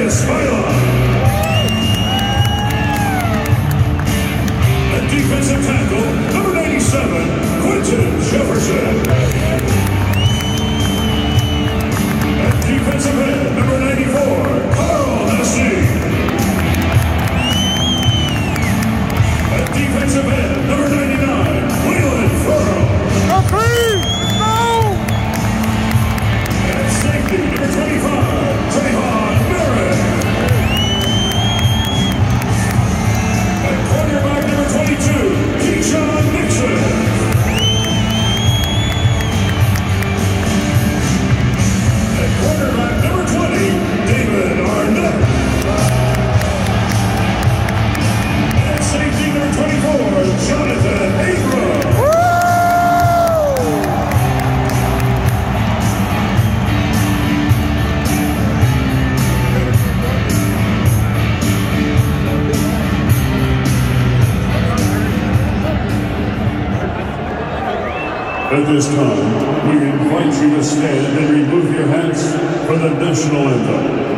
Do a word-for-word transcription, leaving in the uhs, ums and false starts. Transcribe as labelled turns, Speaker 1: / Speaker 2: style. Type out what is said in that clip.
Speaker 1: Defensive tackle, number ninety-seven, Jefferson. At defensive end, number ninety-four, Carl Hesse. At defensive end, number ninety-nine, Leland Furrow.
Speaker 2: Okay, no!
Speaker 1: At safety, number twenty-five, Trayvon Merritt. At cornerback, number twenty-two, Keyshawn Nixon. Quarterback number twenty, David Arnett. And safety number twenty-four, Jonathan Abram. At this time, we invite you to stand and remove your hats for the national anthem.